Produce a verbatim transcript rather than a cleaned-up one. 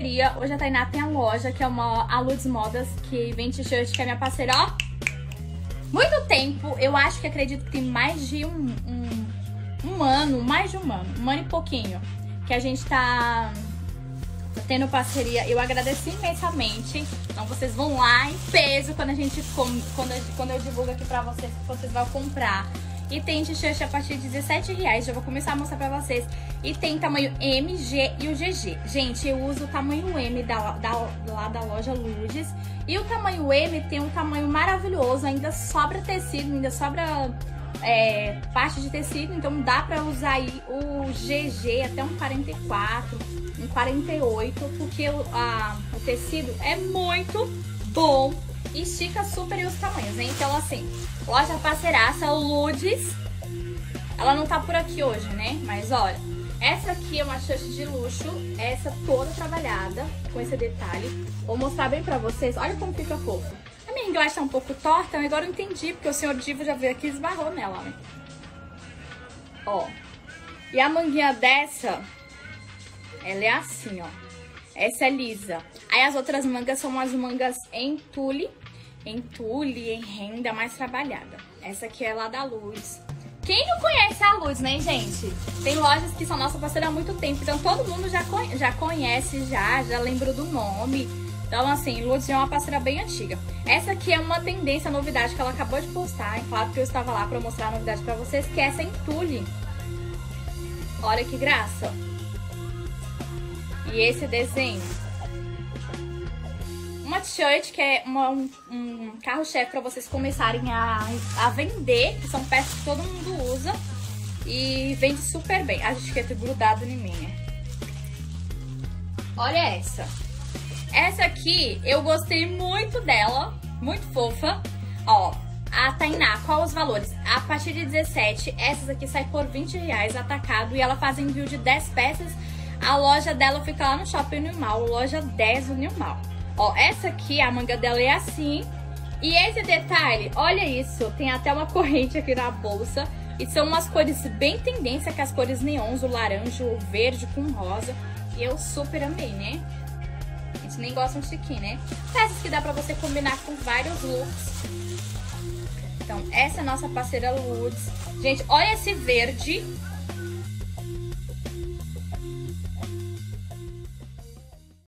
Hoje a Tainá tem a loja, que é uma a Ludes Modas, que vende t-shirt, que é minha parceira, ó. Muito tempo, eu acho que acredito que tem mais de um, um, um ano, mais de um ano, um ano e pouquinho, que a gente tá tendo parceria. Eu agradeci imensamente. Então vocês vão lá em peso quando a gente quando, eu, quando eu divulgo aqui pra vocês, que vocês vão comprar. E tem t-shirt a partir de dezessete reais, já vou começar a mostrar pra vocês. E tem tamanho M, G e o G G. Gente, eu uso o tamanho M da, da, lá da loja Ludes. E o tamanho M tem um tamanho maravilhoso, ainda sobra tecido, ainda sobra é, parte de tecido. Então dá pra usar aí o G G até um quarenta e quatro, um quarenta e oito, porque o, a, o tecido é muito bom. E estica super os tamanhos, né? Então, assim, loja parceiraça, Ludes. Ela não tá por aqui hoje, né? Mas, olha, essa aqui é uma t-shirt de luxo. Essa toda trabalhada, com esse detalhe. Vou mostrar bem pra vocês. Olha como fica fofo. A minha inglês tá um pouco torta, mas agora eu entendi, porque o senhor Divo já veio aqui e esbarrou nela, né? Ó. E a manguinha dessa, ela é assim, ó. Essa é lisa. Aí as outras mangas são umas mangas em tule, em tule, em renda mais trabalhada. Essa aqui é lá da Ludes. Quem não conhece a Ludes, né, gente? Tem lojas que são nossa parceira há muito tempo, então todo mundo já, conhe já conhece, já, já lembrou do nome. Então, assim, Ludes é uma parceira bem antiga. Essa aqui é uma tendência, novidade que ela acabou de postar. É claro que eu estava lá pra mostrar a novidade pra vocês, que é essa em tule. Olha que graça. E esse desenho. Uma t-shirt que é uma, um, um carro-chefe para vocês começarem a, a vender, que são peças que todo mundo usa e vende super bem. A etiqueta grudada em mim. Olha essa. Essa aqui eu gostei muito dela, muito fofa. Ó, a Tainá, qual os valores? A partir de dezessete, essas aqui saem por vinte reais atacado e ela faz envio de dez peças. A loja dela fica lá no Shopping Unimal, loja dez Unimal. Ó, essa aqui, a manga dela é assim. E esse detalhe, olha isso, tem até uma corrente aqui na bolsa. E são umas cores bem tendência, que as cores neons, o laranja, o verde com rosa. E eu super amei, né? A gente nem gosta de chiquinho, né? Peças que dá pra você combinar com vários looks. Então, essa é a nossa parceira Ludes. Gente, olha esse verde.